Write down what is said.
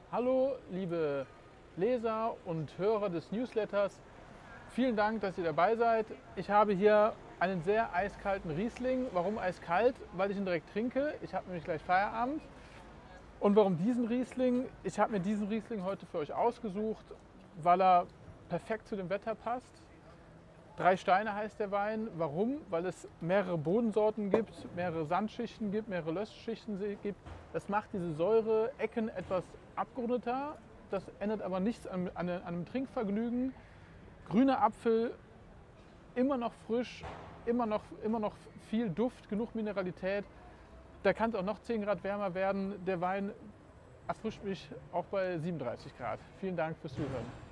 Hallo, liebe Leser und Hörer des Newsletters. Vielen Dank, dass ihr dabei seid. Ich habe hier einen sehr eiskalten Riesling. Warum eiskalt? Weil ich ihn direkt trinke. Ich habe nämlich gleich Feierabend. Und warum diesen Riesling? Ich habe mir diesen Riesling heute für euch ausgesucht, weil er perfekt zu dem Wetter passt. Drei Steine heißt der Wein. Warum? Weil es mehrere Bodensorten gibt, mehrere Sandschichten gibt, mehrere Lössschichten gibt. Das macht diese Säure-Ecken etwas abgerundeter. Das ändert aber nichts an einem Trinkvergnügen. Grüner Apfel, immer noch frisch, immer noch viel Duft, genug Mineralität. Da kann es auch noch 10 Grad wärmer werden. Der Wein erfrischt mich auch bei 37 Grad. Vielen Dank fürs Zuhören.